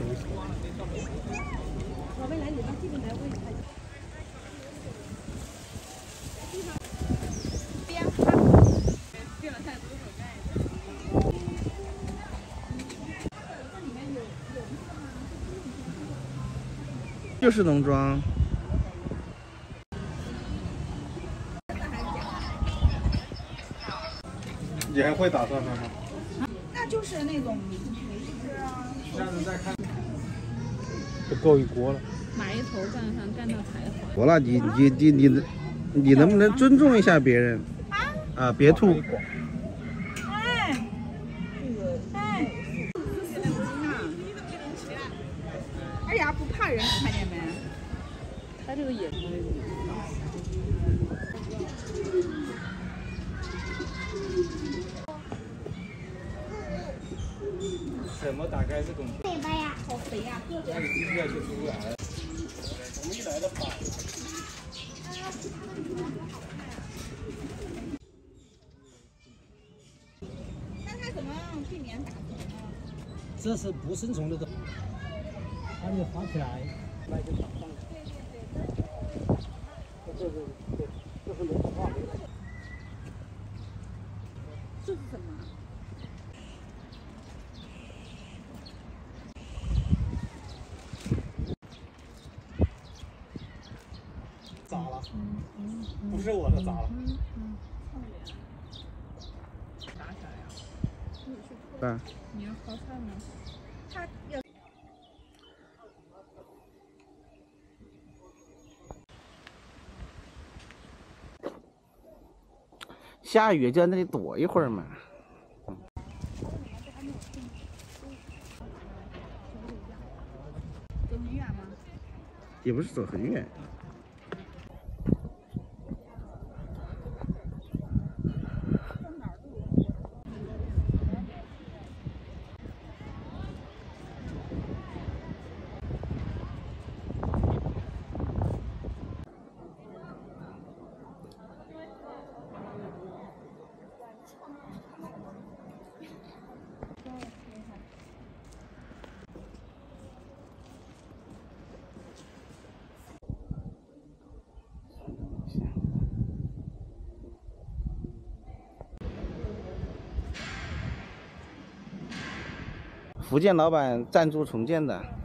宝贝来，你到这边来喂它。边看，订了太多手盖的。这里面有那个吗？ 就是农庄。 你还会打算饭吗？ 那就是那种美式啊。 下次再看，就够一锅了。 埋头干饭干到才华。 好了，你能不能尊重一下别人？啊，别吐。 哎，这个哎，哎呀，不怕人，看见没？他这个也。 怎么打开这种？ 肥吧呀，好肥呀！ 那个机器就出来了。我们一来的晚。 那它怎么避免打虫呢？ 这是不生虫的东西，把你划起来，那就打上。这是没画的。 这是什么？ 砸了，不是我的砸了。 打起来呀？ 啊。 你要烧菜吗？他要。 下雨就在那里躲一会儿嘛。 走很远吗？ 也不是走很远。 福建老板赞助重建的。